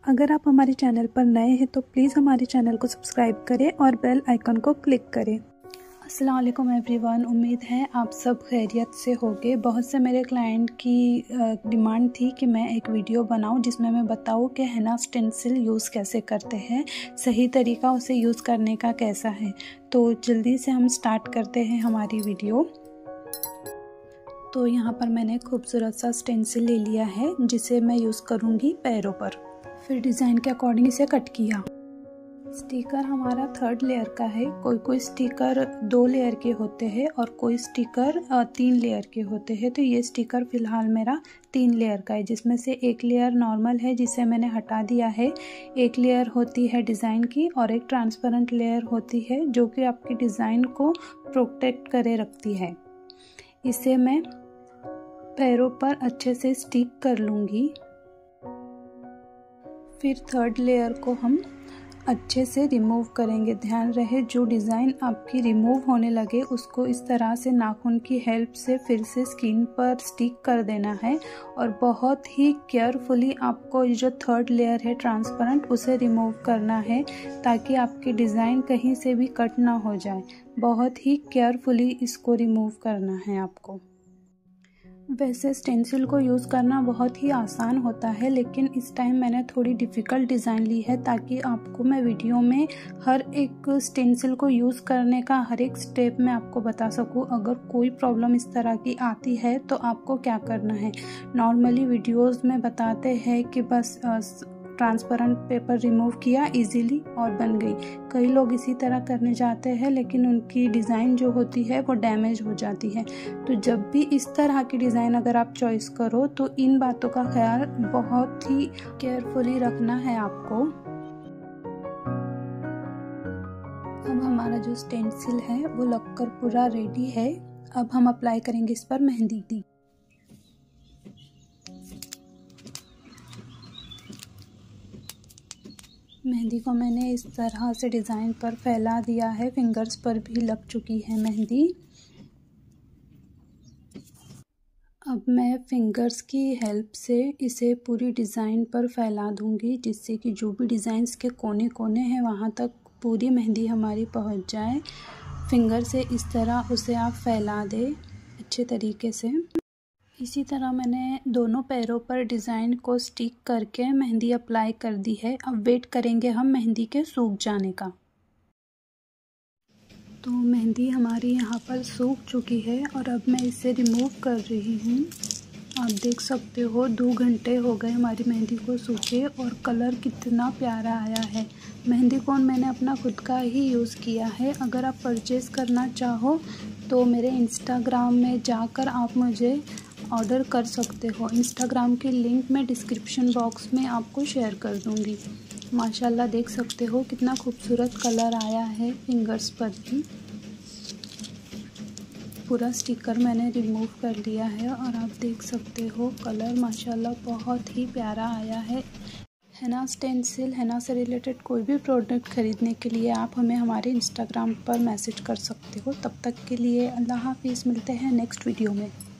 अगर आप हमारे चैनल पर नए हैं तो प्लीज़ हमारे चैनल को सब्सक्राइब करें और बेल आइकन को क्लिक करें। अस्सलाम वालेकुम एवरीवन, उम्मीद है आप सब खैरियत से होंगे। बहुत से मेरे क्लाइंट की डिमांड थी कि मैं एक वीडियो बनाऊं जिसमें मैं बताऊं कि हेना स्टेंसिल यूज़ कैसे करते हैं, सही तरीका उसे यूज़ करने का कैसा है। तो जल्दी से हम स्टार्ट करते हैं हमारी वीडियो। तो यहाँ पर मैंने खूबसूरत सा स्टेंसिल ले लिया है जिसे मैं यूज़ करूँगी पैरों पर। फिर डिज़ाइन के अकॉर्डिंग इसे कट किया। स्टिकर हमारा 3rd लेयर का है। कोई स्टिकर 2 लेयर के होते हैं और कोई स्टिकर 3 लेयर के होते हैं। तो ये स्टिकर फ़िलहाल मेरा 3 लेयर का है, जिसमें से एक लेयर नॉर्मल है जिसे मैंने हटा दिया है। एक लेयर होती है डिज़ाइन की और एक ट्रांसपेरेंट लेयर होती है जो कि आपकी डिज़ाइन को प्रोटेक्ट करे रखती है। इसे मैं पैरों पर अच्छे से स्टिक कर लूँगी। फिर 3rd लेयर को हम अच्छे से रिमूव करेंगे। ध्यान रहे जो डिज़ाइन आपकी रिमूव होने लगे उसको इस तरह से नाखून की हेल्प से फिर से स्किन पर स्टिक कर देना है और बहुत ही केयरफुली आपको जो 3rd लेयर है ट्रांसपेरेंट उसे रिमूव करना है ताकि आपकी डिज़ाइन कहीं से भी कट ना हो जाए। बहुत ही केयरफुली इसको रिमूव करना है आपको। वैसे स्टेंसिल को यूज़ करना बहुत ही आसान होता है, लेकिन इस टाइम मैंने थोड़ी डिफ़िकल्ट डिज़ाइन ली है ताकि आपको मैं वीडियो में हर एक स्टेंसिल को यूज़ करने का हर एक स्टेप मैं आपको बता सकूं। अगर कोई प्रॉब्लम इस तरह की आती है तो आपको क्या करना है। नॉर्मली वीडियोस में बताते हैं कि बस ट्रांसपेरेंट पेपर रिमूव किया इजीली और बन गई। कई लोग इसी तरह करने जाते हैं लेकिन उनकी डिज़ाइन जो होती है वो डैमेज हो जाती है। तो जब भी इस तरह की डिज़ाइन अगर आप चॉइस करो तो इन बातों का ख्याल बहुत ही केयरफुली रखना है आपको। अब हमारा जो स्टेंसिल है वो लगकर पूरा रेडी है। अब हम अप्लाई करेंगे इस पर मेहंदी। मेहंदी को मैंने इस तरह से डिज़ाइन पर फैला दिया है। फिंगर्स पर भी लग चुकी है मेहंदी। अब मैं फिंगर्स की हेल्प से इसे पूरी डिज़ाइन पर फैला दूंगी जिससे कि जो भी डिज़ाइंस के कोने कोने हैं वहाँ तक पूरी मेहंदी हमारी पहुँच जाए। फिंगर से इस तरह उसे आप फैला दें अच्छे तरीके से। इसी तरह मैंने दोनों पैरों पर डिज़ाइन को स्टिक करके मेहंदी अप्लाई कर दी है। अब वेट करेंगे हम मेहंदी के सूख जाने का। तो मेहंदी हमारी यहाँ पर सूख चुकी है और अब मैं इसे रिमूव कर रही हूँ। आप देख सकते हो 2 घंटे हो गए हमारी मेहंदी को सूखे और कलर कितना प्यारा आया है। मेहंदी कोन मैंने अपना खुद का ही यूज़ किया है। अगर आप परचेज़ करना चाहो तो मेरे इंस्टाग्राम में जाकर आप मुझे ऑर्डर कर सकते हो। इंस्टाग्राम की लिंक मैं डिस्क्रिप्शन बॉक्स में आपको शेयर कर दूँगी। माशाल्लाह देख सकते हो कितना खूबसूरत कलर आया है फिंगर्स पर भी। पूरा स्टिकर मैंने रिमूव कर लिया है और आप देख सकते हो कलर माशाल्लाह बहुत ही प्यारा आया है। हेना स्टेंसिल, हेना से रिलेटेड कोई भी प्रोडक्ट ख़रीदने के लिए आप हमें हमारे इंस्टाग्राम पर मैसेज कर सकते हो। तब तक के लिए अल्लाह हाफिज़, मिलते हैं नेक्स्ट वीडियो में।